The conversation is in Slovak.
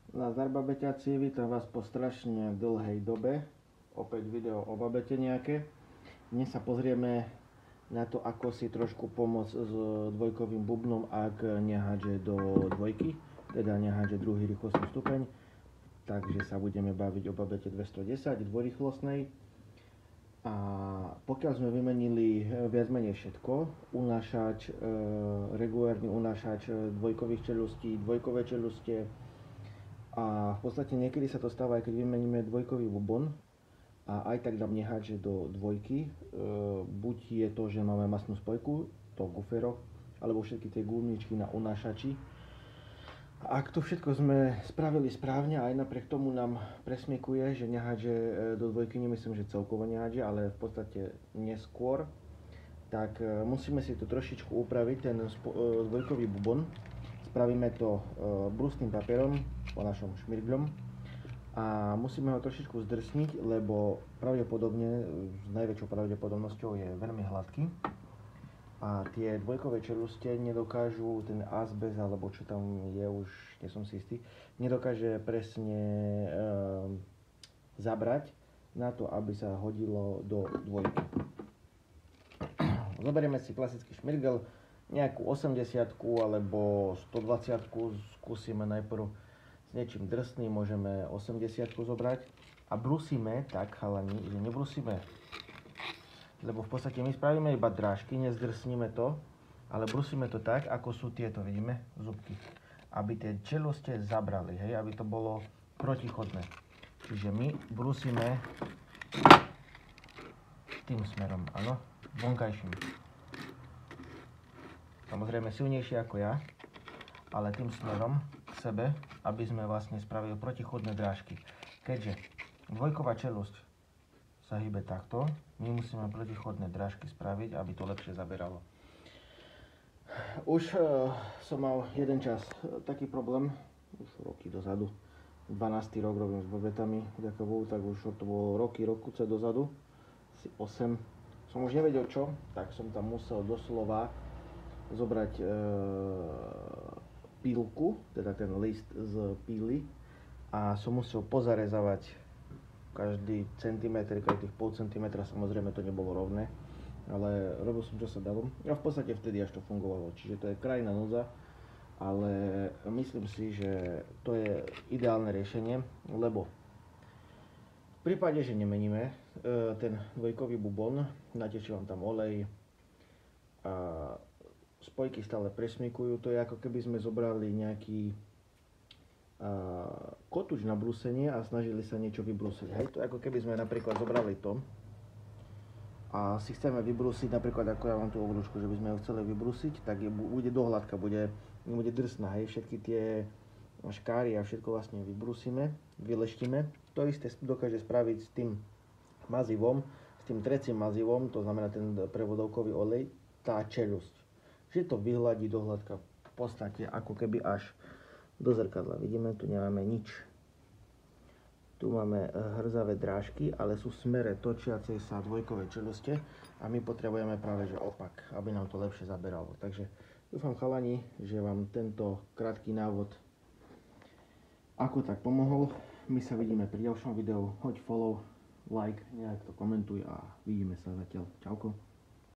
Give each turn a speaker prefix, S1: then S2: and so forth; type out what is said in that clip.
S1: Nazdar babeťáci, vítam vás po strašne dlhej dobe. Opäť video o babete nejaké. Dnes sa pozrieme na to, ako si trošku pomôcť s dvojkovým bubnom, ak nehádže do dvojky, teda nehádže druhý rýchlostný stupeň. Takže sa budeme baviť o babete 210 dvojrýchlostnej. A pokiaľ sme vymenili viac menej všetko, unášač, regulárny unášač dvojkových čeľustí, dvojkové čeľustie, a v podstate niekedy sa to stáva, aj keď vymeníme dvojkový bubon a aj tak nám nehádže do dvojky, buď je to, že máme masnú spojku, to gufero, alebo všetky tie gumničky na unášači. Ak to všetko sme spravili správne a aj napriek tomu nám presmiekuje, že nehádže do dvojky, nemyslím, že celkovo nehádže, ale v podstate neskôr, tak musíme si to trošičku upraviť, ten dvojkový bubon. Spravíme to brusným papierom, po našom šmirgľom, a musíme ho trošičku zdrsniť, lebo pravdepodobne, s najväčšou pravdepodobnosťou je veľmi hladký. A tie dvojkové čelustie nedokážu, ten azbest, alebo čo tam je, už nie som si istý, nedokáže presne zabrať na to, aby sa hodilo do dvojky. Zoberieme si klasický šmirgel, nejakú 80-ku alebo 120-ku, skúsime najprv s niečím drsným, môžeme 80-ku zobrať a brusíme tak, chalani, že nebrusíme, lebo v podstate my spravíme iba drážky, nezdrsníme to, ale brusíme to tak, ako sú tieto, vidíme, zubky, aby tie čelustie zabrali, hej, aby to bolo protichodné. Čiže my brusíme tým smerom, áno, vonkajším. Samozrejme silnejšie ako ja, ale tým smerom k sebe, aby sme vlastne spravili protichodné drážky. Keďže dvojková čelusť sa hýbe takto, my musíme protichodné drážky spraviť, aby to lepšie zaberalo. Už som mal jeden čas taký problém, už roky dozadu, 12. rok robím s babetami, vďaka Bohu, tak už to bolo roky dozadu, asi 8. Som už nevedel čo, tak som tam musel doslova zobrať pílku, teda ten list z píly, a som musel pozarezávať každý centimetr, každých pol centimetra, samozrejme to nebolo rovné, ale robil som čo sa dalo a v podstate vtedy až to fungovalo, čiže to je krajná núdza, ale myslím si, že to je ideálne riešenie, lebo v prípade, že nemeníme ten dvojkový bubon, natečie vám tam olej a spojky stále presmykujú, to je ako keby sme zobrali nejaký kotúč na brúsenie a snažili sa niečo vybrúsiť. Hej, to je ako keby sme napríklad zobrali to a si chceme vybrúsiť, napríklad ako ja mám tú obrúčku, že by sme ju chceli vybrúsiť, tak bude dohľadka, bude drsná, hej, všetky tie škáry a všetko vlastne vybrúsime, vyleštíme. To isté dokáže spraviť s tým mazivom, s tým trecím mazivom, to znamená ten prevodovkový olej, tá čelusť, že to vyhladí do hladka v podstate ako keby až do zrkadla. Vidíme, tu nemáme nič. Tu máme hrzavé drážky, ale sú v smere točiacej sa dvojkovej čelustie a my potrebujeme práve že opak, aby nám to lepšie zaberalo. Takže dúfam, chalani, že vám tento krátky návod ako tak pomohol. My sa vidíme pri ďalšom videu. Hoď follow, like, nejak to komentuj a vidíme sa zatiaľ. Čauko.